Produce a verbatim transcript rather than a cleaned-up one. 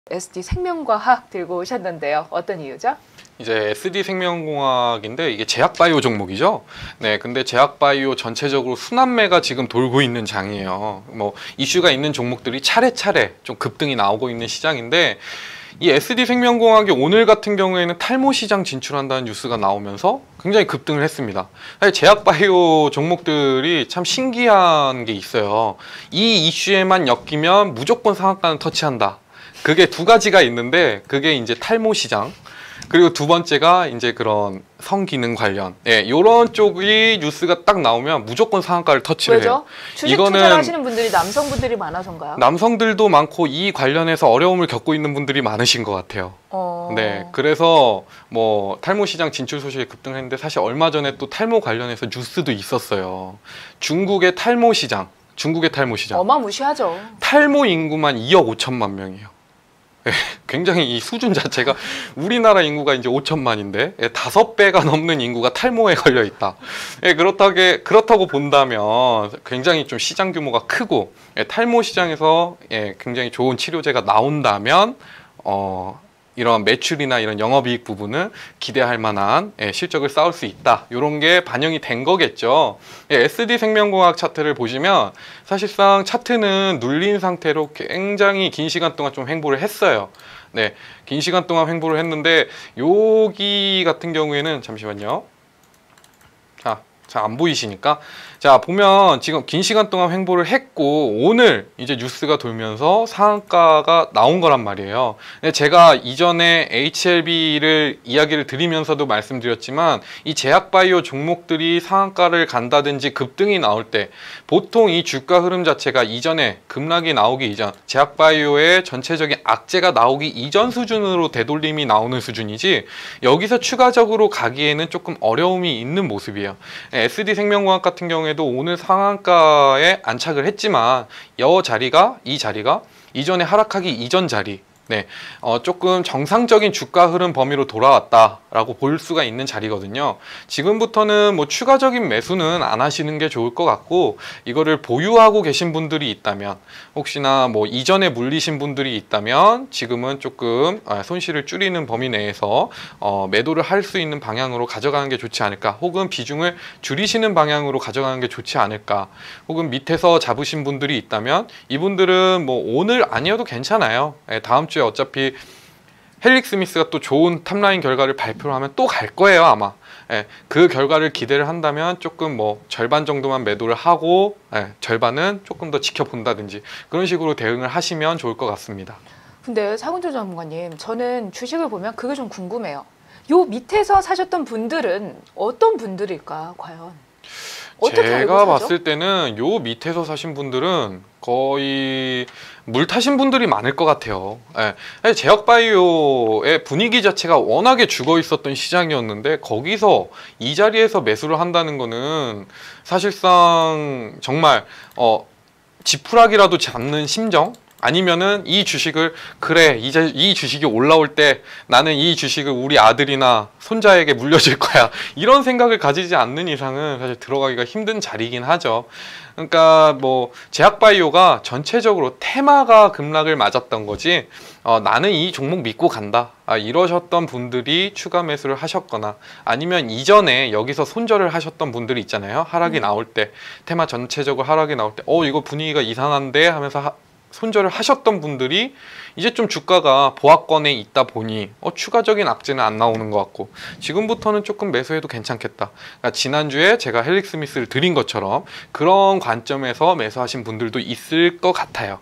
에스디생명과학 들고 오셨는데요. 어떤 이유죠? 이제 에스디생명공학인데 이게 제약바이오 종목이죠. 네, 근데 제약바이오 전체적으로 순환매가 지금 돌고 있는 장이에요. 뭐 이슈가 있는 종목들이 차례차례 좀 급등이 나오고 있는 시장인데 이 에스디생명공학이 오늘 같은 경우에는 탈모 시장 진출한다는 뉴스가 나오면서 굉장히 급등을 했습니다. 사실 제약바이오 종목들이 참 신기한 게 있어요. 이 이슈에만 엮이면 무조건 상한가는 터치한다. 그게 두 가지가 있는데 그게 이제 탈모 시장 그리고 두 번째가 이제 그런 성기능 관련 예, 요런 쪽이 뉴스가 딱 나오면 무조건 상한가를 터치를 왜죠? 해요. 주식 이거는 투자를 하시는 분들이 남성분들이 많아서인가요? 남성들도 많고 이 관련해서 어려움을 겪고 있는 분들이 많으신 것 같아요. 어... 네, 그래서 뭐 탈모 시장 진출 소식이 급등했는데 사실 얼마 전에 또 탈모 관련해서 뉴스도 있었어요. 중국의 탈모 시장, 중국의 탈모 시장 어마무시하죠. 탈모 인구만 이억 오천만 명이에요. 예, 굉장히 이 수준 자체가 우리나라 인구가 이제 오천만인데 예, 다섯 배가 넘는 인구가 탈모에 걸려 있다. 예, 그렇다게 그렇다고 본다면 굉장히 좀 시장 규모가 크고 예, 탈모 시장에서 예, 굉장히 좋은 치료제가 나온다면 어, 이런 매출이나 이런 영업이익 부분은 기대할 만한 예, 실적을 쌓을 수 있다. 이런 게 반영이 된 거겠죠. 예, 에스디생명공학 차트를 보시면 사실상 차트는 눌린 상태로 굉장히 긴 시간 동안 좀 횡보를 했어요. 네, 긴 시간 동안 횡보를 했는데 여기 같은 경우에는 잠시만요. 자, 잘 안 보이시니까 자 보면 지금 긴 시간 동안 횡보를 했고 오늘 이제 뉴스가 돌면서 상한가가 나온 거란 말이에요. 근데 제가 이전에 에이치엘비를 이야기를 드리면서도 말씀드렸지만 이 제약바이오 종목들이 상한가를 간다든지 급등이 나올 때 보통 이 주가 흐름 자체가 이전에 급락이 나오기 이전 제약바이오의 전체적인 악재가 나오기 이전 수준으로 되돌림이 나오는 수준이지 여기서 추가적으로 가기에는 조금 어려움이 있는 모습이에요. 에스디생명공학 같은 경우에도 오늘 상한가에 안착을 했지만 이 자리가 이 자리가 이전에 하락하기 이전 자리 네, 어, 조금 정상적인 주가 흐름 범위로 돌아왔다라고 볼 수가 있는 자리거든요. 지금부터는 뭐 추가적인 매수는 안 하시는 게 좋을 것 같고 이거를 보유하고 계신 분들이 있다면 혹시나 뭐 이전에 물리신 분들이 있다면 지금은 조금 손실을 줄이는 범위 내에서 어, 매도를 할 수 있는 방향으로 가져가는 게 좋지 않을까 혹은 비중을 줄이시는 방향으로 가져가는 게 좋지 않을까 혹은 밑에서 잡으신 분들이 있다면 이분들은 뭐 오늘 아니어도 괜찮아요. 다음 주에 어차피 헬릭 스미스가 또 좋은 탑라인 결과를 발표를 하면 또 갈 거예요 아마. 예, 그 결과를 기대를 한다면 조금 뭐 절반 정도만 매도를 하고 예, 절반은 조금 더 지켜본다든지 그런 식으로 대응을 하시면 좋을 것 같습니다. 근데 사군조 전문가님, 저는 주식을 보면 그게 좀 궁금해요. 요 밑에서 사셨던 분들은 어떤 분들일까 과연? 제가 봤을 때는 요 밑에서 사신 분들은 거의 물 타신 분들이 많을 것 같아요. 예. 제약바이오의 분위기 자체가 워낙에 죽어 있었던 시장이었는데 거기서 이 자리에서 매수를 한다는 거는 사실상 정말 어, 지푸라기라도 잡는 심정? 아니면은 이 주식을 그래 이제 이 주식이 올라올 때 나는 이 주식을 우리 아들이나 손자에게 물려줄 거야 이런 생각을 가지지 않는 이상은 사실 들어가기가 힘든 자리이긴 하죠. 그러니까 뭐 제약바이오가 전체적으로 테마가 급락을 맞았던 거지 어, 나는 이 종목 믿고 간다 아, 이러셨던 분들이 추가 매수를 하셨거나 아니면 이전에 여기서 손절을 하셨던 분들이 있잖아요. 하락이 음. 나올 때 테마 전체적으로 하락이 나올 때 어 이거 분위기가 이상한데 하면서 하, 손절을 하셨던 분들이 이제 좀 주가가 보합권에 있다 보니 어, 추가적인 악재는 안 나오는 것 같고 지금부터는 조금 매수해도 괜찮겠다. 그러니까 지난주에 제가 헬릭 스미스를 드린 것처럼 그런 관점에서 매수하신 분들도 있을 것 같아요.